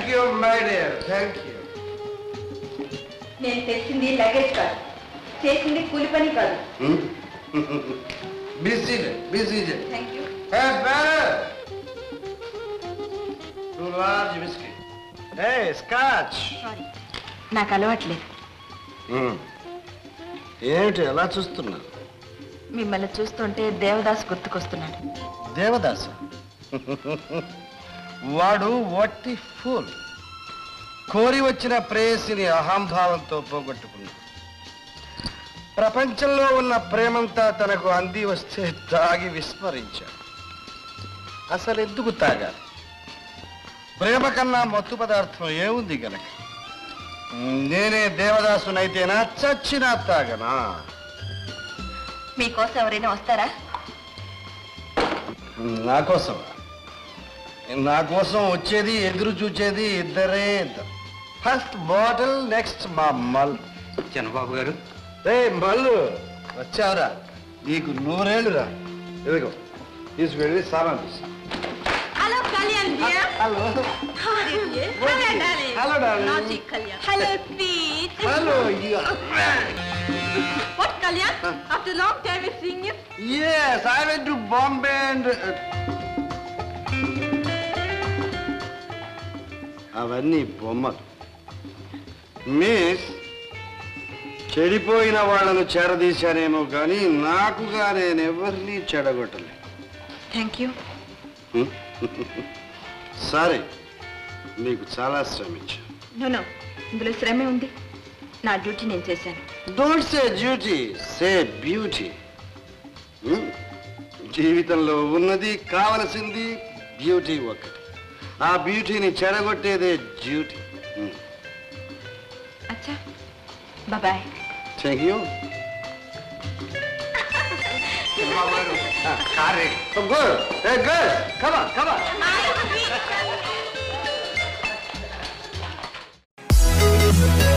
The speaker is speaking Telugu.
you, my dear. Thank you. నేను తెచ్చింది లగేజ్ కాదు, చేసింది కూలి పని కాదు. Busy. Thank you. Hey, better. Too large whiskey. Hey, scotch. Sorry. నాకు అలవాట్లేదు. ఏమిటి ఎలా చూస్తున్నా? మిమ్మల్ని చూస్తుంటే దేవదాస్ గుర్తుకొస్తున్నాడు. దేవదాస్ వాడు వట్టి ఫూల్. కోరి వచ్చిన ప్రేయసిని అహంభావంతో పోగొట్టుకున్నాడు. ప్రపంచంలో ఉన్న ప్రేమంతా తనకు అంది వస్తే తాగి విస్మరించాడు. అసలు ఎందుకు తాగాలి? ప్రేమ కన్నా మత్తు పదార్థం ఏముంది గనక? నేనే దేవదాసునైతేనా చచ్చినా తాగనా? మీకోసం ఎవరైనా వస్తారా? నా కోసం వచ్చేది ఎదురు చూచేది ఇద్దరే ఇద్దరు. ఫస్ట్ బాటిల్, నెక్స్ట్ మా మల్లు. చంద్రబాబు గారు. రే మల్లు, వచ్చావురా? నీకు 100 ఏళ్ళురా. ఎదుగో తీసుకెళ్ళి సామాన్ తీసు. Hello Kalyan dear. Hello. Hello darling. Naughty Kalyan. Hello sweet. Hello. What Kalyan? After a long time we're seeing you. Yes, I went to Bombay and అవన్నీ బొమ్మలు. మిస్, చెడిపోయిన వాళ్ళను చెరదీశానేమో కానీ నాకుగా నేను ఎవరిని చెడగొట్టలేదు. Thank you. సరే, నీకు చాలా శ్రమించా. నో, ఇందులో శ్రమే ఉంది. నా డ్యూటీ నేను చేశాను. Don't say duty, say beauty. జీవితంలో ఉన్నది కావలసింది బ్యూటీ ఒకటి. ఆ బ్యూటీని చెడగొట్టేదే డ్యూటీ. అచ్చా, bye. Thank you. Come on.